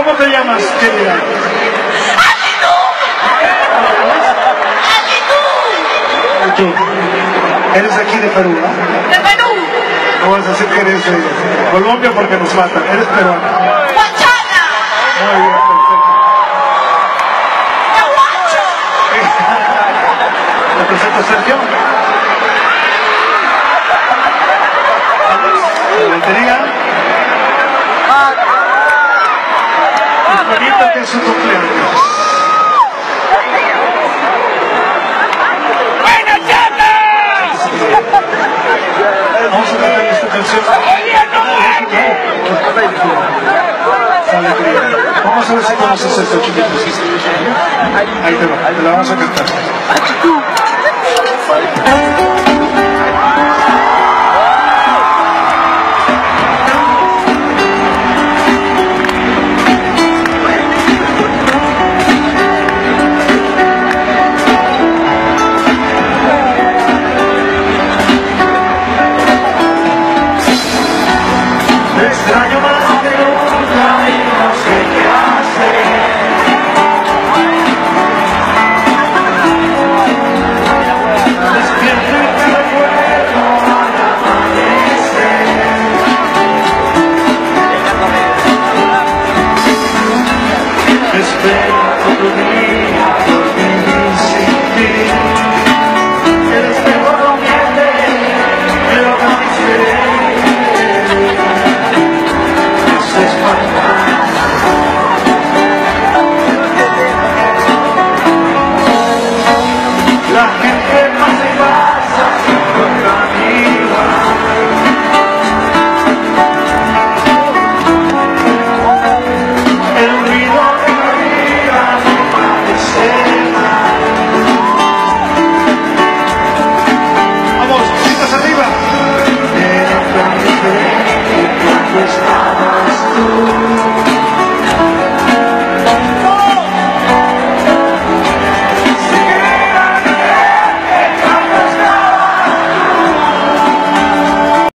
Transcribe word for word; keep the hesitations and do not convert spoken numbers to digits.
¿Cómo te llamas, querida? Tú. Eres aquí de Perú, ¿no? De Perú. No vas a decir que eres de Colombia porque nos matan. Eres peruana. Guachana. Muy bien, perfecto. Guacho. ¿Me presento, Sergio? Lotería. Y Juanita, que es su cumpleaños. Vamos a cantar esta canción. Vamos a ver si conoces esto, chiquitos. Ahí te va, te la vamos a cantar.